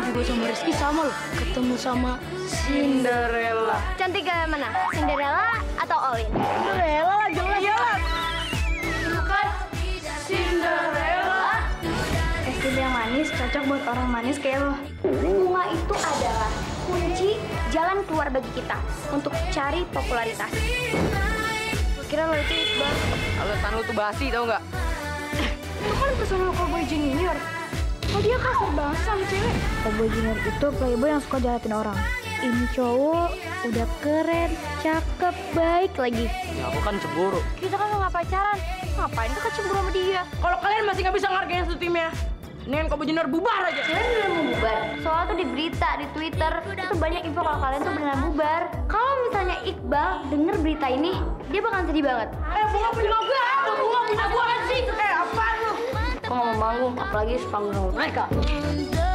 juga sama Rizky sama loh. Ketemu sama Cinderella. Cantik kayak mana? Cinderella atau Olin? Cinderella lah jelas. Iyalah. Bukan Cinderella. Es krim yang manis cocok buat orang manis kayak lo. Bunga itu adalah kunci jalan keluar bagi kita untuk cari popularitas. Kira lo itu Iqbal. Alasan lu tuh basi tau nggak? Itu kan personal Cowboy Junior. Oh dia kasar banget sama cewek. Cowboy Junior itu playboy yang suka jahatin orang. Ini cowok udah keren, cakep, baik lagi. Ya aku kan cemburu. Kita kan nggak pacaran, ngapain kita cemburu sama dia? Kalau kalian masih nggak bisa ngargain satu timnya, mendingan Cowboy Junior bubar aja. Kalian beneran mau bubar? Soalnya tuh di berita, di Twitter, itu banyak info kalau kalian tuh beneran bubar. Kalau misalnya Iqbal denger berita ini, dia bakalan sedih banget. Bunga punya gue, bunga punya gue sih. Apaan lu? Kok nggak mau manggung, apalagi sepanggung sama mereka.